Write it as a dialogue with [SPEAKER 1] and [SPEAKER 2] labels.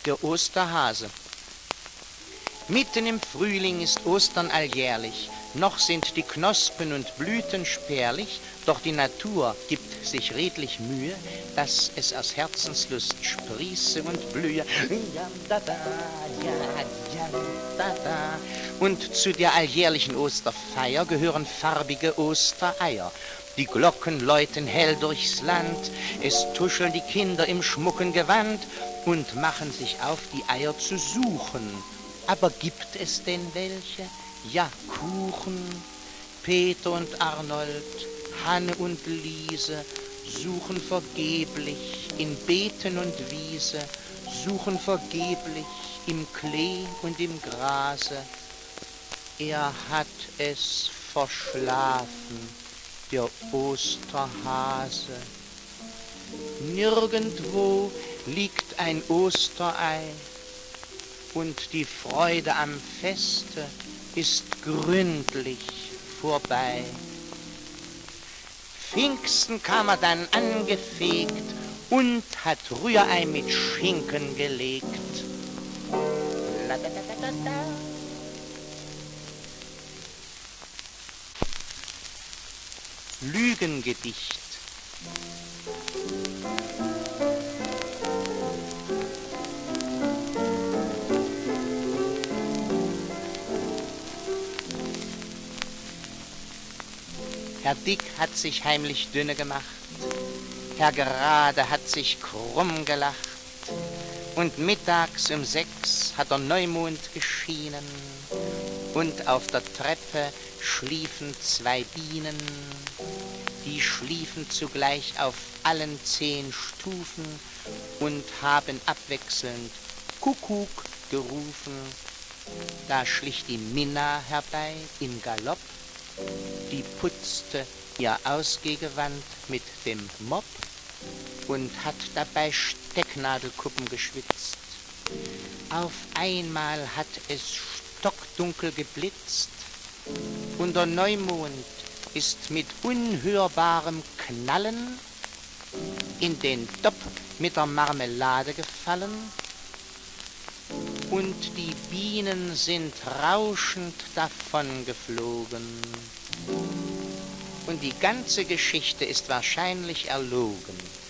[SPEAKER 1] der Osterhase. Mitten im Frühling ist Ostern alljährlich, noch sind die Knospen und Blüten spärlich, doch die Natur gibt sich redlich Mühe, dass es aus Herzenslust sprieße und blühe. Ja, da, da, ja, da, da. Und zu der alljährlichen Osterfeier gehören farbige Ostereier. Die Glocken läuten hell durchs Land, es tuscheln die Kinder im schmucken Gewand und machen sich auf, die Eier zu suchen. Aber gibt es denn welche? Ja, Kuchen. Peter und Arnold, Hanne und Liese suchen vergeblich in Beeten und Wiese, suchen vergeblich im Klee und im Grase. Er hat es verschlafen, der Osterhase. Nirgendwo liegt ein Osterei, und die Freude am Feste ist gründlich vorbei. Pfingsten kam er dann angefegt und hat Rührei mit Schinken gelegt. Lügengedicht. Herr Dick hat sich heimlich dünne gemacht, Herr Gerade hat sich krumm gelacht, und mittags um 6 hat der Neumond geschienen, und auf der Treppe schliefen 2 Bienen, die schliefen zugleich auf allen 10 Stufen und haben abwechselnd Kuckuck gerufen. Da schlich die Minna herbei im Galopp, die putzte ihr Ausgehgewand mit dem Mopp und hat dabei Stecknadelkuppen geschwitzt. Auf einmal hat es stockdunkel geblitzt und der Neumond ist mit unhörbarem Knallen in den Topf mit der Marmelade gefallen und die Bienen sind rauschend davongeflogen. Und die ganze Geschichte ist wahrscheinlich erlogen.